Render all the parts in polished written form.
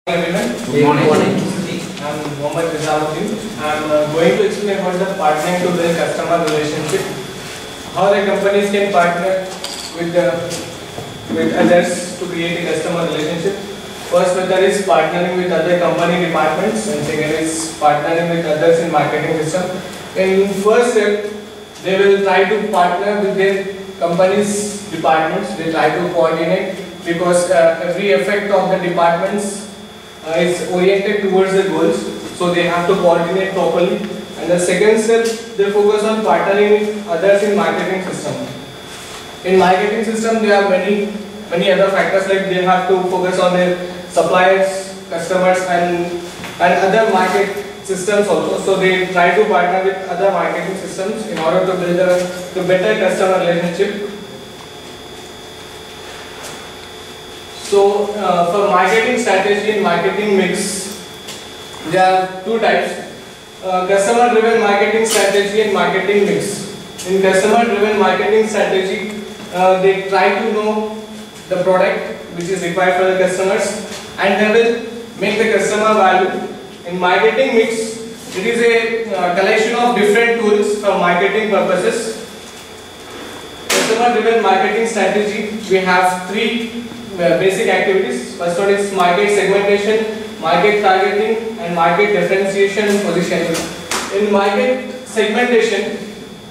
Everyone. Good morning. I'm Mohammad Rizaluddin. I'm going to explain about the partnering to build customer relationship. How the companies can partner with others to create a customer relationship. First method is partnering with other company departments, and second is partnering with others in marketing system. In first step, they will try to partner with their company's departments. They try to coordinate because every effect of the departments is oriented towards the goals, so they have to coordinate properly. And the second step, they focus on partnering with others in marketing system. In marketing system, there are many other factors, like they have to focus on their suppliers, customers, and other market systems also. So they try to partner with other marketing systems in order to build a better customer relationship. So for marketing strategy and marketing mix, there are two types: customer driven marketing strategy and marketing mix. In customer driven marketing strategy, they try to know the product which is required for the customers, and they will make the customer value. In marketing mix, it is a collection of different tools for marketing purposes. Customer driven marketing strategy, we have three basic activities. First one is market segmentation, market targeting, and market differentiation and positioning. In market segmentation,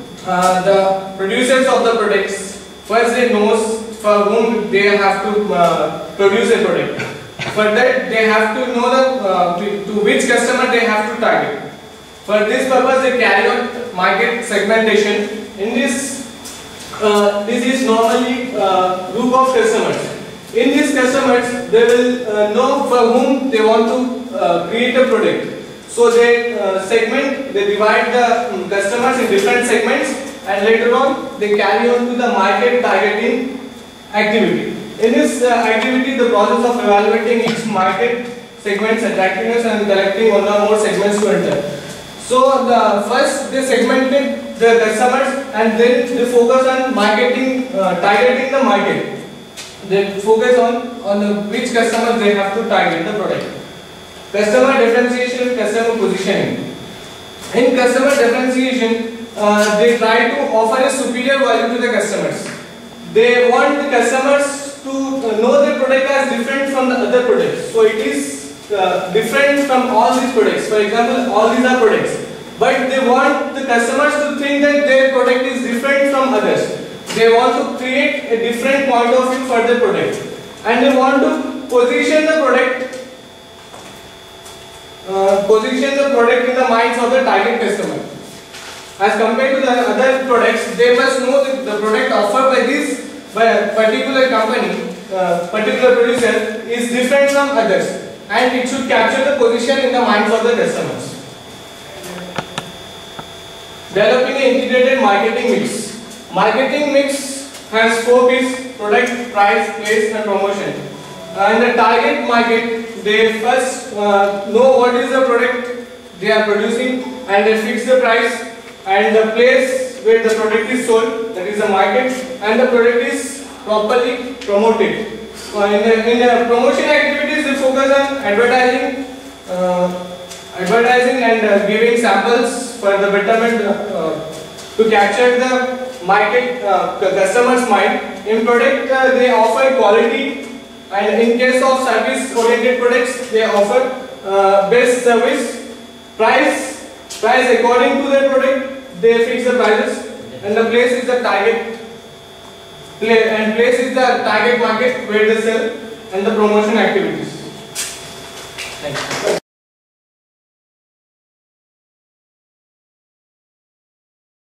the producers of the products, first they know for whom they have to produce a product. For that, they have to know to which customer they have to target. For this purpose, they carry out market segmentation. In this, this is normally group of customers. In these customers, they will know for whom they want to create a product. So they they divide the customers in different segments, and later on they carry on to the market targeting activity. In this activity, the process of evaluating each market segment's attractiveness and collecting one or more segments to enter. So first they segmented the customers, and then they focus on marketing, targeting the market. They focus on which customers they have to target the product. Customer differentiation and customer positioning. In customer differentiation, they try to offer a superior value to the customers. They want the customers to know the product as different from the other products. So it is different from all these products. For example, all these are products, but they want the customers to think that their product is different from others. They want to create a different point of view for the product, and they want to position the product in the minds of the target customer. As compared to the other products, they must know that the product offered by a particular company, particular producer, is different from others, and it should capture the position in the minds of the customers. Developing an integrated marketing mix. Marketing mix has 4 P's: product, price, place, and promotion. In the target market, they first know what is the product they are producing, and they fix the price and the place where the product is sold, that is the market, and the product is properly promoted. In the promotion activities, they focus on advertising and giving samples for the betterment to capture the market customer's mind. In product, they offer quality, and in case of service oriented products, they offer best service. Price according to their product, they fix the prices, and the place is the target market where they sell, and the promotion activities. Thank you.